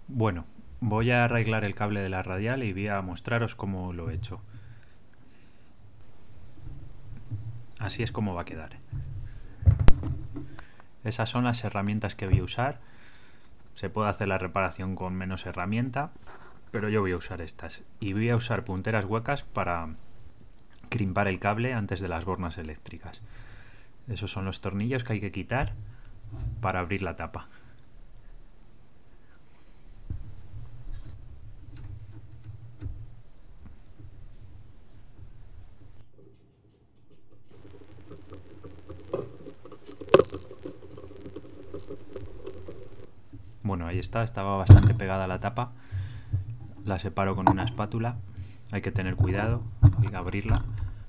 Bueno, voy a arreglar el cable de la radial y voy a mostraros cómo lo he hecho. Así es como va a quedar. Esas son las herramientas que voy a usar. Se puede hacer la reparación con menos herramienta, pero yo voy a usar estas. Y voy a usar punteras huecas para crimpar el cable antes de las bornas eléctricas. Esos son los tornillos que hay que quitar para abrir la tapa. Bueno, ahí está, estaba bastante pegada la tapa. La separo con una espátula. Hay que tener cuidado al abrirla.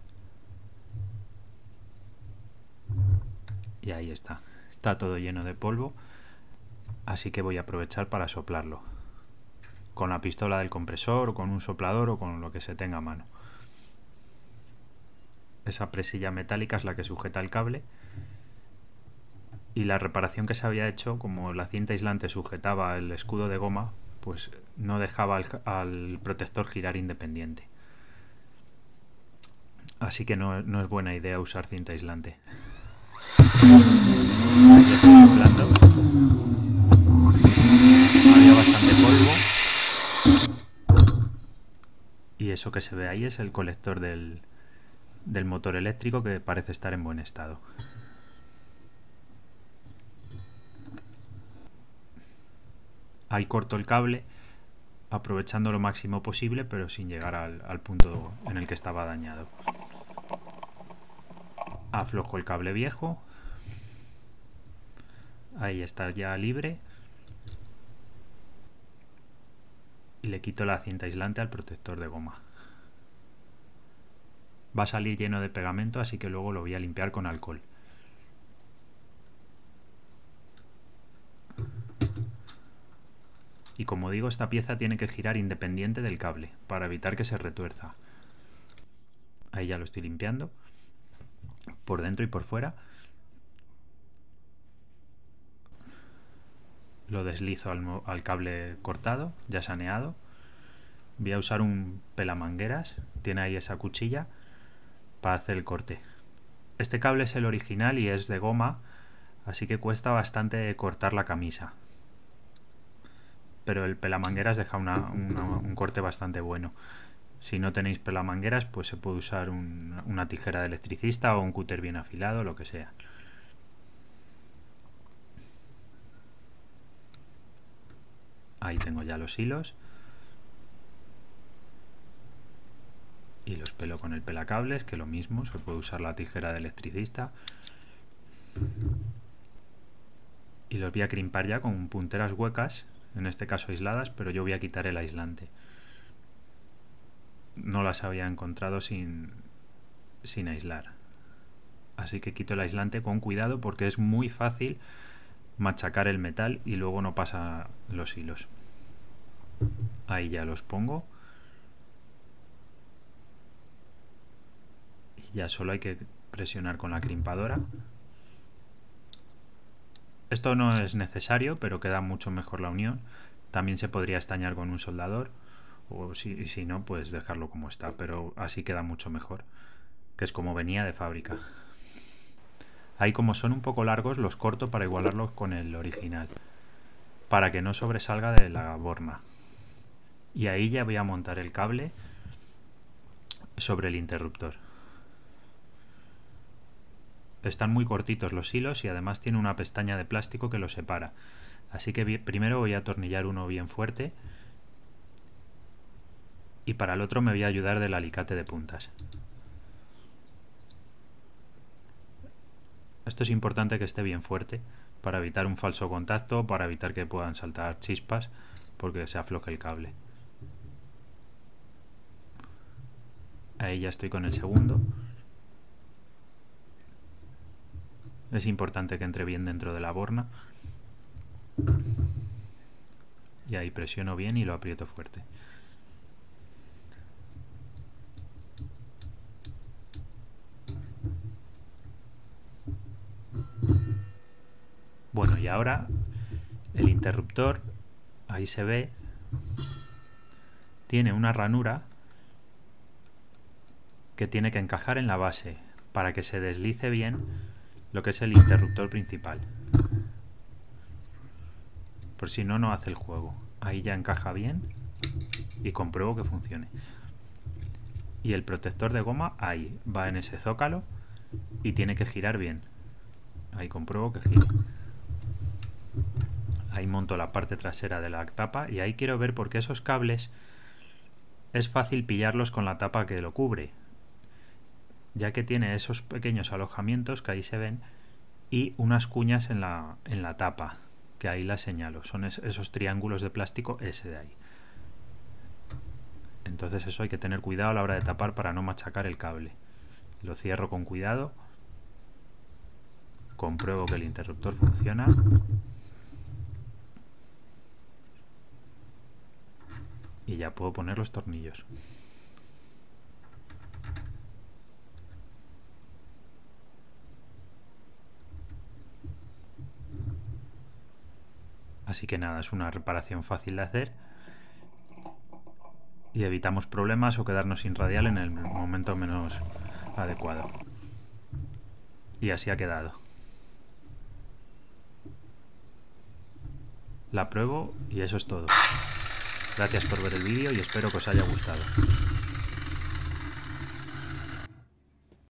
Y ahí está. Está todo lleno de polvo. Así que voy a aprovechar para soplarlo. Con la pistola del compresor, o con un soplador, o con lo que se tenga a mano. Esa presilla metálica es la que sujeta el cable. Y la reparación que se había hecho, como la cinta aislante sujetaba el escudo de goma, pues no dejaba al protector girar independiente. Así que no es buena idea usar cinta aislante. Aquí estoy soplando. Había bastante polvo. Y eso que se ve ahí es el colector del motor eléctrico, que parece estar en buen estado. Ahí corto el cable, aprovechando lo máximo posible, pero sin llegar al punto en el que estaba dañado. Aflojo el cable viejo. Ahí está ya libre. Y le quito la cinta aislante al protector de goma. Va a salir lleno de pegamento, así que luego lo voy a limpiar con alcohol. Y como digo, esta pieza tiene que girar independiente del cable, para evitar que se retuerza. Ahí ya lo estoy limpiando, por dentro y por fuera. Lo deslizo al cable cortado, ya saneado. Voy a usar un pelamangueras, tiene ahí esa cuchilla, para hacer el corte. Este cable es el original y es de goma, así que cuesta bastante cortar la camisa. Pero el pelamangueras deja un corte bastante bueno. Si no tenéis pelamangueras, pues se puede usar una tijera de electricista o un cúter bien afilado, lo que sea. Ahí tengo ya los hilos. Y los pelo con el pelacables, que lo mismo, se puede usar la tijera de electricista. Y los voy a crimpar ya con punteras huecas, en este caso aisladas, pero yo voy a quitar el aislante. No las había encontrado sin aislar. Así que quito el aislante con cuidado, porque es muy fácil machacar el metal y luego no pasa los hilos. Ahí ya los pongo. Y ya solo hay que presionar con la crimpadora. Esto no es necesario, pero queda mucho mejor la unión. También se podría estañar con un soldador, o si no, pues dejarlo como está, pero así queda mucho mejor, que es como venía de fábrica. Ahí, como son un poco largos, los corto para igualarlos con el original, para que no sobresalga de la borna. Y ahí ya voy a montar el cable sobre el interruptor. Están muy cortitos los hilos y además tiene una pestaña de plástico que los separa. Así que primero voy a atornillar uno bien fuerte y para el otro me voy a ayudar del alicate de puntas. Esto es importante que esté bien fuerte para evitar un falso contacto, para evitar que puedan saltar chispas porque se afloje el cable. Ahí ya estoy con el segundo. Es importante que entre bien dentro de la borna. Y ahí presiono bien y lo aprieto fuerte. Bueno, y ahora el interruptor ahí se ve, tiene una ranura que tiene que encajar en la base para que se deslice bien lo que es el interruptor principal. Por si no, no hace el juego. Ahí ya encaja bien y compruebo que funcione. Y el protector de goma ahí va en ese zócalo y tiene que girar bien. Ahí compruebo que gire. Ahí monto la parte trasera de la tapa y ahí quiero ver por qué esos cables es fácil pillarlos con la tapa que lo cubre, ya que tiene esos pequeños alojamientos que ahí se ven y unas cuñas en la tapa, que ahí las señalo, son esos triángulos de plástico ese de ahí. Entonces eso hay que tener cuidado a la hora de tapar para no machacar el cable. Lo cierro con cuidado, compruebo que el interruptor funciona y ya puedo poner los tornillos. Así que nada, es una reparación fácil de hacer y evitamos problemas o quedarnos sin radial en el momento menos adecuado. Y así ha quedado. La pruebo y eso es todo. Gracias por ver el vídeo y espero que os haya gustado.